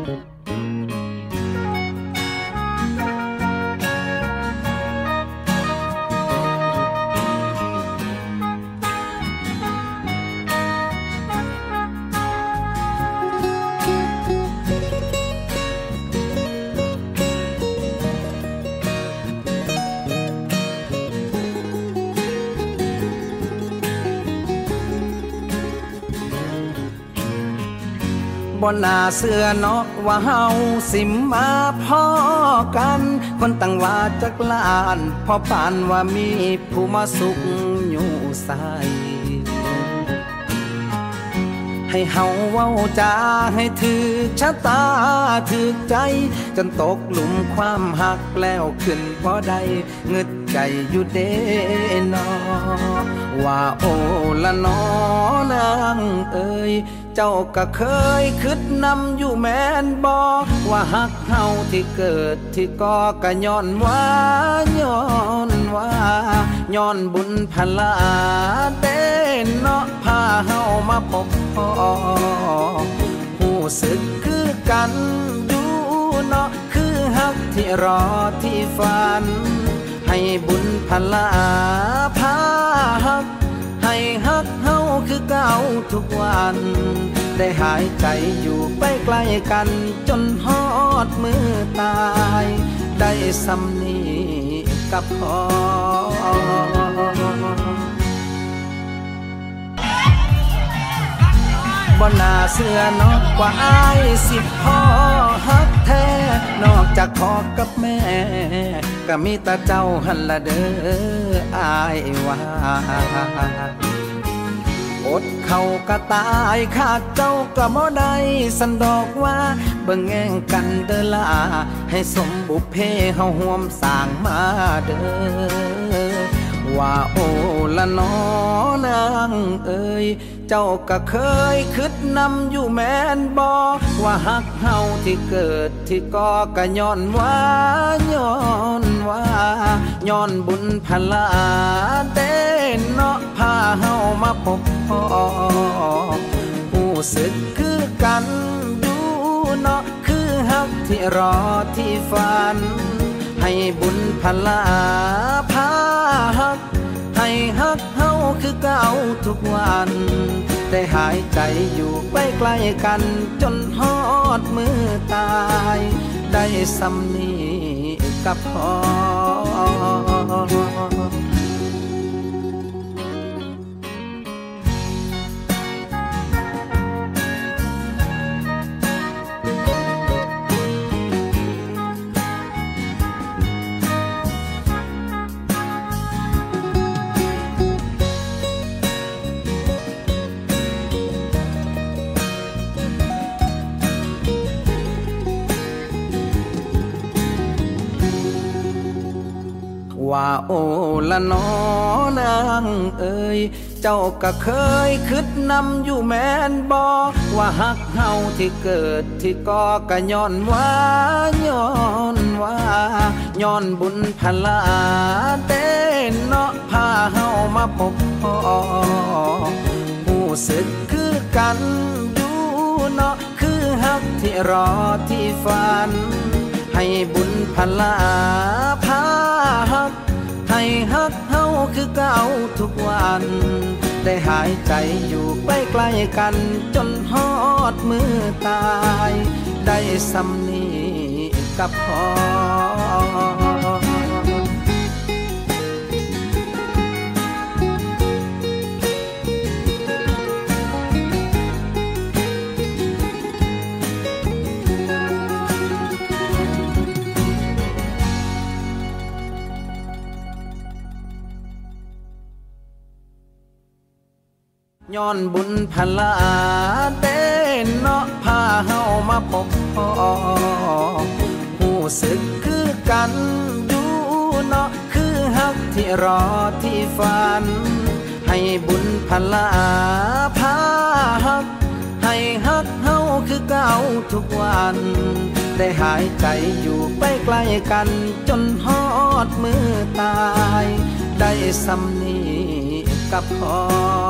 บ่น่าเชื่อเนาะว่าเฮาสิมาพ้อกันคนตั้งว่าจักล้านพอปานว่ามีผู้มาสุขอยู่ใส่ให้เฮาเว้าจาให้ถึกชะตาถึกใจจนตกหลุมความหักแล้วขึ้นบ่ได้เงึดใจอยู่เด้นอว่าโอ้ละนอนางเอ้ยเจ้าก็เคยคิดนำอยู่แม่นบ่ว่าฮักเฮาที่เกิดที่ก่อก็ย้อนว่าย้อนบุญพลาเด้เนาะพาเฮามาพบพ่อหูสึกคือกันดูเนาะคือฮักที่รอที่ฝันให้บุญพลาพาฮักให้ฮักเฮาคือเก่าทุกวันได้หายใจอยู่ไปใกล้กันจนฮอดมือตายได้สำนีกับพ่อบ่น่าเชื่อเนาะว่าอายสิพ่อฮักแท้นอกจากพ่อกับแม่ก็มีแต่เจ้าหั่นละเด้ออายว่าอดเขาก็ตายขาดเจ้าก็บ่ได้สันดอกว่าเบิ่งแง่งกันเด้อล่ะให้สมบุพเพเฮาร่วมสร้างมาเด้อว่าโอ้ละนอนางเอ้ยเจ้าก็เคยคิดนำอยู่แม่นบ่ว่าฮักเฮาที่เกิดที่ก่อก็ย้อนว่าย้อนบุญพลาเด้เนาะพาเฮามาพบพ่อผู้สึกคือกันดูเนาะคือฮักที่รอที่ฝันให้บุญพลาพาฮักให้ฮักเฮาคือเก่าทุกวันได้หายใจอยู่ไปใกล้กันจนฮอดมือตายได้สำนีกับพ่อว่าโอ้ละนอนางเอ้ยเจ้าก็เคยคิดนำอยู่แม่นบ่ว่าฮักเฮาที่เกิดที่ก่อก็ย้อนว่าย้อนบุญพลาเด้เนาะพาเฮามาพบพ่อผู้สึกคือกันดูเนาะคือฮักที่รอที่ฝันให้บุญพลาพาฮักให้ฮักเฮาคือเก่าทุกวันได้หายใจอยู่ไปใกล้กันจนฮอดมือตายได้สำนีกับพ่อ ย้อนบุญพลาเต้นเนาะพาเฮามาพบพ่อหูสึกคือกันดูเนาะคือฮักที่รอที่ฝันให้บุญพลาพาฮักให้ฮักเฮาคือเก่าทุกวันได้หายใจอยู่ไปใกล้กันจนฮอดมือตายได้สำนีกับพ่อ